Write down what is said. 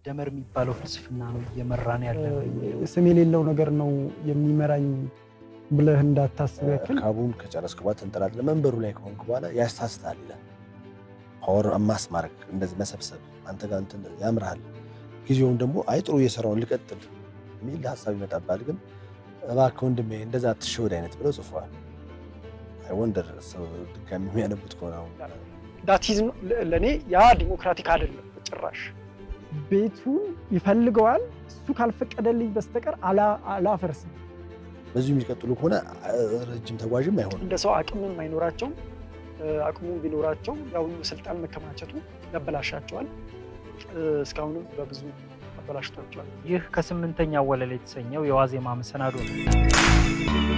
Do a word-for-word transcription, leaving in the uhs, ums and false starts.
መደመር የሚባለው ፍልስፍና ነው የመራን ያለው ስም የሌለው ነገር ነው የሚመራኝ ብለህ እንዳታስብ ያክል ካቡን ከጨረስክ በኋላ ተንጠላጥለ መንበሩ ላይ ከሆንክ በኋላ ያስታስታል ይላል ፓወር ማስማርክ እንደዚህ መሰብሰብ አንተ ጋር እንትን ያምራል ጊዜውን ደግሞ አይጥሩ እየሰራውን ልቀጥል ሚል ሐሳብ ይመጣባል ግን እባክህ ወንድሜ እንደዛ አትሸወድ አይነት ብለው ጽፏል አይ ወንደር ሰው ድጋሚ የሚያነቡት ከሆነው ዳቲዝ ለኔ ያ ዲሞክራቲክ አይደለም ጭራሽ ቤቱን ይፈልገዋል እሱ ካልፈቀደልኝ በስተቀር አላ አላፈርስም በዚህ የሚቀጥሉ ከሆነ ረጅም ተጓዥም አይሆንም እንደ ሰው አቅምም አይኖራቸው አቅሙ ቢኖራቸው ያው ስልጣን መከማቸቱ ያበላሻቸዋል እስካሁንም በብዙ አበላሽቷቸዋል ይህ ከስምንተኛው ወለል የተሰኘው የዋዜማ መሰናዶ ነው